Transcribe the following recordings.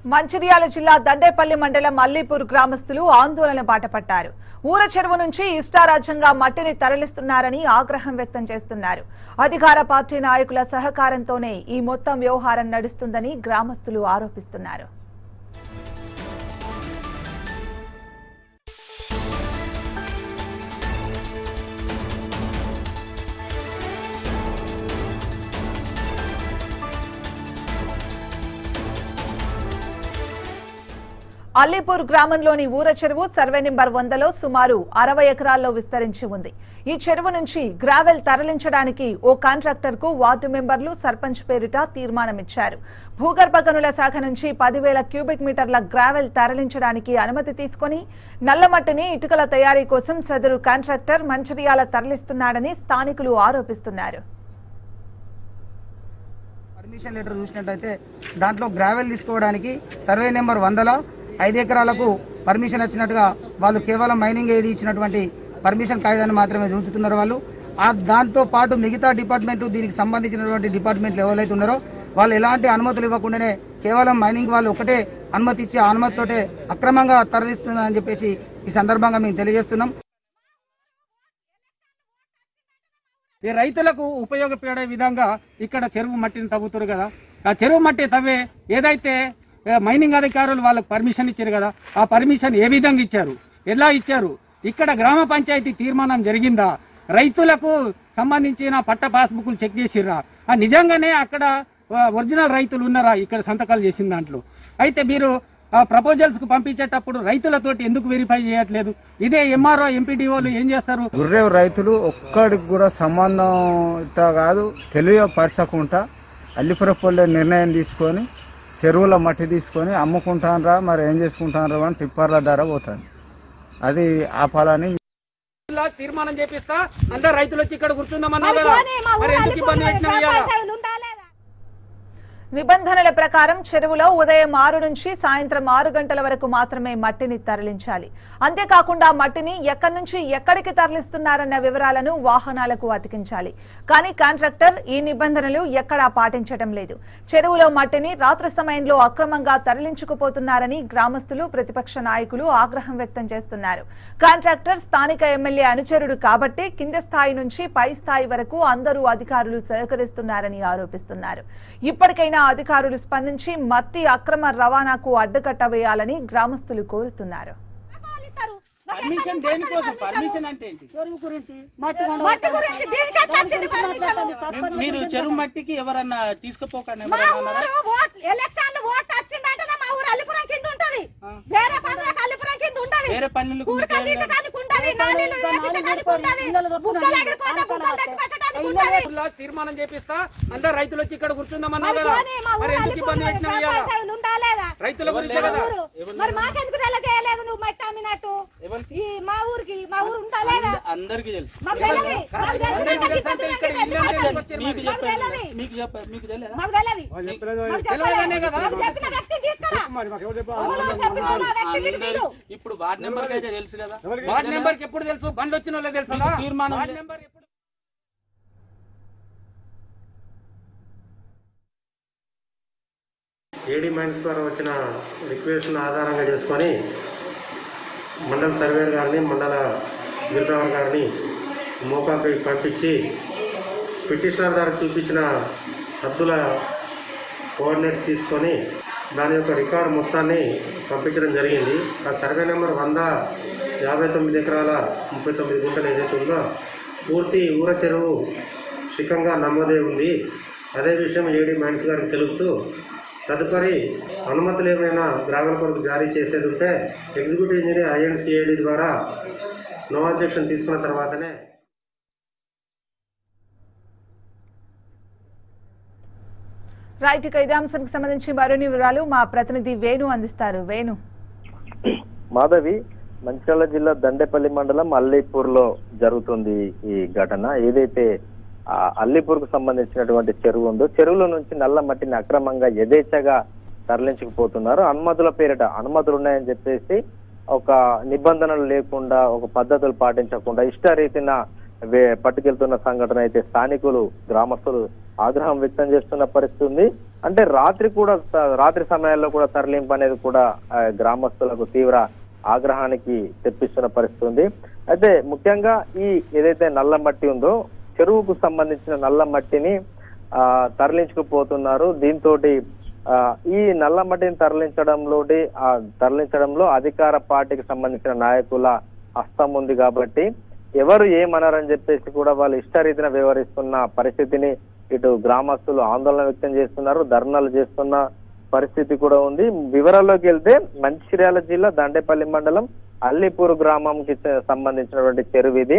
మంచిర్యాల జిల్లా దండేపల్లి మండలం అల్లీపూర్ గ్రామస్తులు ఆందోళన బాటపట్టారు. ఊర చెరువు నుంచి ఇష్టారాజ్యంగా మట్టిని తరలిస్తున్నారని ఆగ్రహం వ్యక్తం చేస్తున్నారు. అధికార పార్టీ నాయకుల సహకారంతోనే ఈ మొత్తం వ్యవహారం నడుస్తుందని గ్రామస్తులు ఆరోపిస్తున్నారు. అల్లీపూర్ గ్రామంలోని ఊర చెరువు సర్వే నెంబర్ 100లో సుమారు 60 ఎకరాల్లో విస్తరించి ఉంది. ఈ చెరువు నుంచి గ్రావెల్ తరలించడానికి ఓ కాంట్రాక్టర్ కు వార్డు మెంబర్లు సర్పంచ్ పేరిట తీర్మానమిచ్చారు. భూగర్భ గనుల శాఖ నుంచి 10,000 క్యూబిక్ మీటర్ల గ్రావెల్ తరలించడానికి అనుమతి తీసుకుని నల్లమట్టిని ఇటుకల తయారీ కోసం సదరు కాంట్రాక్టర్ మంచిర్యాల తరలిస్తున్నాడని స్థానికులు ఆరోపిస్తున్నారు. పర్మిషన్ లెటర్ చూసినట్టయితే దాంట్లో గ్రావెల్ తీసుకోవడానికి సర్వే నెంబర్ 100లో 5 ఎకరాలకు పర్మిషన్ వచ్చినట్టుగా వాళ్ళు కేవలం మైనింగ్ ఏది ఇచ్చినటువంటి పర్మిషన్ కాగితాన్ని మాత్రమే చూస్తున్నారు. వాళ్ళు దాంతో పాటు మిగతా డిపార్ట్మెంట్ దీనికి సంబంధించినటువంటి డిపార్ట్మెంట్లు ఎవరైతే ఉన్నారో వాళ్ళు ఎలాంటి అనుమతులు ఇవ్వకుండానే కేవలం మైనింగ్ వాళ్ళు ఒకటే అనుమతి ఇచ్చి ఆ అనుమతితోటే అక్రమంగా తరలిస్తున్నారని చెప్పేసి ఈ సందర్భంగా మేము తెలియజేస్తున్నాం. ఈ రైతులకు ఉపయోగపడే విధంగా ఇక్కడ చెరువు మట్టిని తవ్వుతారు కదా, ఆ చెరువు మట్టి తవ్వే ఏదైతే మైనింగ్ అధికారులు వాళ్ళకు పర్మిషన్ ఇచ్చారు కదా, ఆ పర్మిషన్ ఏ విధంగా ఇచ్చారు, ఎలా ఇచ్చారు, ఇక్కడ గ్రామ పంచాయతీ తీర్మానం జరిగిందా, రైతులకు సంబంధించిన పట్ట పాస్బుక్లు చెక్ చేసిర్రా, నిజంగానే అక్కడ ఒరిజినల్ రైతులు ఉన్నారా ఇక్కడ సంతకాలు చేసిన దాంట్లో. అయితే మీరు ప్రపోజల్స్ కు పంపించేటప్పుడు రైతులతోటి ఎందుకు వెరిఫై చేయట్లేదు? ఇదే ఎంఆర్ఓ ఎంపీడీఓలు ఏం చేస్తారు? గుర్రేవు రైతులు ఒక్కడికి కూడా సంబంధం కాదు తెలియపరచకుండా అల్లిపురపల్లె నిర్ణయం తీసుకొని చెరువుల మట్టి తీసుకొని అమ్ముకుంటానరా మరి ఏం చేసుకుంటానరా అని టిప్పర్ల ధర పోతుంది. అది ఆపాలని తీర్మానం చేపిస్తా అందరు రైతులు వచ్చి ఇక్కడ కూర్చుందామన్నా కదా, మరి ఎందుకు ఇబ్బంది పెట్టినా? నిబంధనల ప్రకారం చెరువులో ఉదయం 6 నుంచి సాయంత్రం 6 గంటల వరకు మాత్రమే మట్టిని తరలించాలి. అంతేకాకుండా మట్టిని ఎక్కడి నుంచి ఎక్కడికి తరలిస్తున్నారన్న వివరాలను వాహనాలకు అతికించాలి. కానీ కాంట్రాక్టర్ ఈ నిబంధనలు ఎక్కడా పాటించడం లేదు. చెరువులో మట్టిని రాత్రి సమయంలో అక్రమంగా తరలించుకుపోతున్నారని గ్రామస్తులు, ప్రతిపక్ష నాయకులు ఆగ్రహం వ్యక్తం చేస్తున్నారు. కాంట్రాక్టర్ స్థానిక ఎమ్మెల్యే అనుచరుడు కాబట్టి కింది స్థాయి నుంచి పై స్థాయి వరకు అందరూ అధికారులు సహకరిస్తున్నారని ఆరోపిస్తున్నారు. ఇప్పటికైనా అధికారులు స్పందించి మట్టి అక్రమ రవాణాకు అడ్డుకట్ట వేయాలని గ్రామస్తులు కోరుతున్నారు. పర్మిషన్ దేనికోసం? పర్మిషన్ అంటే ఏంటి? మీరు చెరువు మట్టికి ఎవరన్నా తీసుకుపోకండి. వేరే పనులు తీర్మానం చేపిస్తా అందరు రైతులు వచ్చి ఇక్కడ కూర్చుందామన్నా కదా, మరి ఎందుకు ఇబ్బంది పెట్టినా? రైతుల గురించి కదా. అందరికి తెలుసు. ఇప్పుడు వార్డ్ నెంబర్ అయితే తెలుసు కదా, వార్డ్ నెంబర్ ఎప్పుడు తెలుసు? బండి వచ్చిన వాళ్ళే తెలుసు. తీర్మానం వార్డ్ నెంబర్ ఎప్పుడు? ఏడీ మైన్స్ ద్వారా వచ్చిన రిక్వెస్ట్ను ఆధారంగా చేసుకొని మండల సర్వేర్ గారిని, మండల గిరిదావర్ గారిని మోకాకి పంపించి పిటిషనర్ ద్వారా చూపించిన హద్దుల కోఆర్డినేట్స్ తీసుకొని దాని యొక్క రికార్డు మొత్తాన్ని పంపించడం జరిగింది. ఆ సర్వే నెంబర్ 100 59 ఎకరాల 39 గుంటలు ఏదైతే ఉందో పూర్తి ఊర చెరువు శిఖంగా నమోదే ఉంది. అదే విషయం ఏడీ మైన్స్ గారికి తెలుపుతూ తదుపరి అనుమతులు ఏమైనా గ్రామాల కొరకు జారీ చేసేది ఉంటే ఎగ్జిక్యూటివ్ ఇంజనీర్ INCAD ద్వారా నో అబ్జెక్షన్ తీసుకున్న తర్వాతనే. రైట్, ఇక ఇదే అంశానికి సంబంధించి మరిన్ని వివరాలు మా ప్రతినిధి వేణు అందిస్తారు. వేణు. మాధవి, మంచిర్యాల జిల్లా దండేపల్లి మండలం అల్లీపూర్ లో జరుగుతుంది ఈ ఘటన. ఏదైతే అల్లీపూర్ కు సంబంధించినటువంటి చెరువు ఉందో చెరువుల నుంచి నల్ల మట్టిని అక్రమంగా యథేచ్ఛగా తరలించుకుపోతున్నారు. అనుమతుల పేరిట అనుమతులు ఉన్నాయని చెప్పేసి ఒక నిబంధనలు లేకుండా, ఒక పద్ధతులు పాటించకుండా ఇష్టరీతిన పట్టుకెళ్తున్న సంఘటన అయితే స్థానికులు, గ్రామస్తులు ఆగ్రహం వ్యక్తం చేస్తున్న పరిస్థితి ఉంది. అంటే రాత్రి సమయాల్లో కూడా తరలింపు అనేది కూడా గ్రామస్తులకు తీవ్ర ఆగ్రహానికి తెప్పిస్తున్న పరిస్థితి ఉంది. అయితే ముఖ్యంగా ఈ ఏదైతే నల్ల మట్టి ఉందో చెరువుకు సంబంధించిన నల్ల మట్టిని తరలించుకుపోతున్నారు. దీంతో ఈ నల్ల మట్టిని తరలించడంలో అధికార పార్టీకి సంబంధించిన నాయకుల హస్తం ఉంది కాబట్టి ఎవరు ఏమన్నారని చెప్పేసి కూడా వాళ్ళు ఇష్టరీతిన వ్యవహరిస్తున్న పరిస్థితిని ఇటు గ్రామస్తులు ఆందోళన వ్యక్తం చేస్తున్నారు, ధర్నాలు చేస్తున్న పరిస్థితి కూడా ఉంది. వివరాల్లోకి వెళ్తే మంచిర్యాల జిల్లా దండేపల్లి మండలం అల్లిపూర్ గ్రామంకి సంబంధించినటువంటి చెరువు ఇది.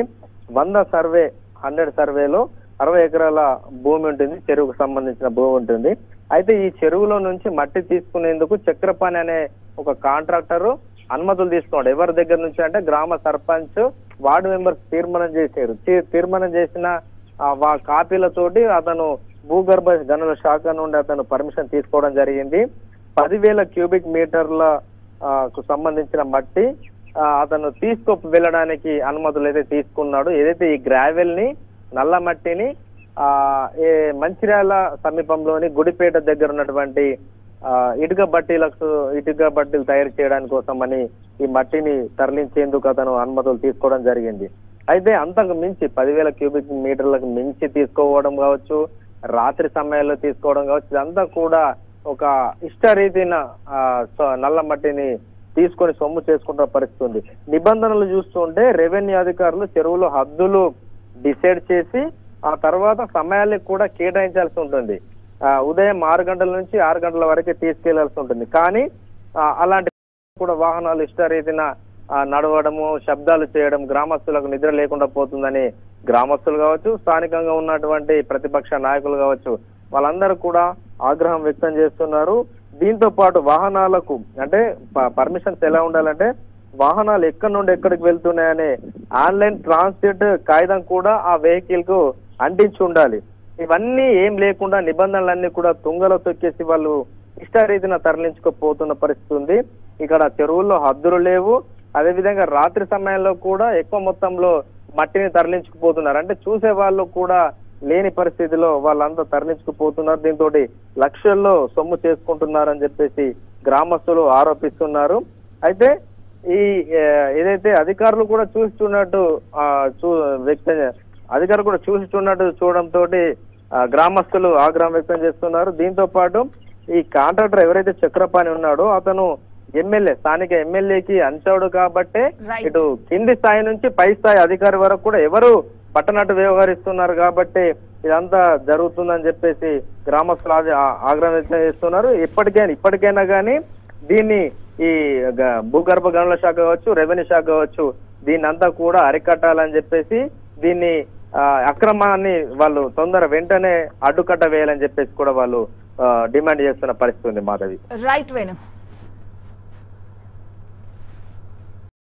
100 సర్వేలో 60 ఎకరాల భూమి ఉంటుంది, చెరువుకు సంబంధించిన భూమి ఉంటుంది. అయితే ఈ చెరువులో నుంచి మట్టి తీసుకునేందుకు చక్రపాణి అనే ఒక కాంట్రాక్టర్ అనుమతులు తీసుకున్నాడు. ఎవరి దగ్గర నుంచి అంటే గ్రామ సర్పంచ్, వార్డు మెంబర్స్ తీర్మానం చేశారు. తీర్మానం చేసిన కాపీలతోటి అతను భూగర్భ గనుల శాఖ నుండి అతను పర్మిషన్ తీసుకోవడం జరిగింది. 10,000 క్యూబిక్ మీటర్లకు సంబంధించిన మట్టి అతను వెళ్ళడానికి అనుమతులు అయితే తీసుకున్నాడు. ఏదైతే ఈ గ్రావెల్ ని నల్ల మట్టిని మంచిర్యాల సమీపంలోని గుడిపేట దగ్గర ఉన్నటువంటి ఇటుక బట్టీలు తయారు చేయడానికి కోసమని ఈ మట్టిని తరలించేందుకు అతను అనుమతులు తీసుకోవడం జరిగింది. అయితే అంతకు మించి 10,000 క్యూబిక్ మీటర్లకు మించి తీసుకోవడం కావచ్చు, రాత్రి సమయాల్లో తీసుకోవడం కావచ్చు, ఇదంతా కూడా ఒక ఇష్టరీతిన నల్ల మట్టిని తీసుకొని సొమ్ము చేసుకుంటున్న పరిస్థితి ఉంది. నిబంధనలు చూస్తుంటే రెవెన్యూ అధికారులు చెరువులో హద్దులు డిసైడ్ చేసి ఆ తర్వాత సమయాలకు కూడా కేటాయించాల్సి ఉంటుంది. ఉదయం 6 గంటల నుంచి 6 గంటల వరకే తీసుకెళ్లాల్సి ఉంటుంది. కానీ అలాంటి కూడా వాహనాలు ఇష్టరీతిన నడవడము, శబ్దాలు చేయడం గ్రామస్తులకు నిద్ర లేకుండా పోతుందని గ్రామస్తులు కావచ్చు, స్థానికంగా ఉన్నటువంటి ప్రతిపక్ష నాయకులు కావచ్చు, వాళ్ళందరూ కూడా ఆగ్రహం వ్యక్తం చేస్తున్నారు. దీంతో పాటు వాహనాలకు అంటే పర్మిషన్స్ ఎలా ఉండాలంటే వాహనాలు ఎక్కడి నుండి ఎక్కడికి వెళ్తున్నాయనే ఆన్లైన్ ట్రాన్సిట్ కాగితం కూడా ఆ వెహికల్ కు అంటించి ఉండాలి. ఇవన్నీ ఏం లేకుండా నిబంధనలన్నీ కూడా తుంగలో తొక్కేసి వాళ్ళు ఇష్టరీతిన తరలించుకోపోతున్న పరిస్థితి ఉంది. ఇక్కడ చెరువుల్లో హద్దులు లేవు. అదేవిధంగా రాత్రి సమయంలో కూడా ఎక్కువ మొత్తంలో మట్టిని తరలించుకుపోతున్నారు. అంటే చూసే వాళ్ళు కూడా లేని పరిస్థితిలో వాళ్ళంతా తరలించుకుపోతున్నారు. దీంతో లక్షల్లో సొమ్ము చేసుకుంటున్నారని చెప్పేసి గ్రామస్తులు ఆరోపిస్తున్నారు. అయితే ఈ ఏదైతే అధికారులు కూడా చూస్తున్నట్టు చూడడంతో గ్రామస్తులు ఆగ్రహం వ్యక్తం చేస్తున్నారు. దీంతో పాటు ఈ కాంట్రాక్టర్ ఎవరైతే చక్రపాణి ఉన్నాడో అతను స్థానిక ఎమ్మెల్యేకి అంచాడు కాబట్టే ఇటు కింది స్థాయి నుంచి పై స్థాయి అధికారి వరకు కూడా ఎవరు పట్టనట్టు వ్యవహరిస్తున్నారు కాబట్టి ఇదంతా జరుగుతుందని చెప్పేసి గ్రామస్తులు ఆగ్రహం వ్యక్తం చేస్తున్నారు. ఇప్పటికైనా కానీ దీన్ని ఈ భూగర్భ గనుల శాఖ కావచ్చు, రెవెన్యూ శాఖ కావచ్చు, దీన్ని అంతా కూడా అరికట్టాలని చెప్పేసి దీన్ని అక్రమాన్ని వాళ్ళు వెంటనే అడ్డుకట్ట వేయాలని చెప్పేసి కూడా వాళ్ళు డిమాండ్ చేస్తున్న పరిస్థితి ఉంది. మాధవి. రైట్ వేణు.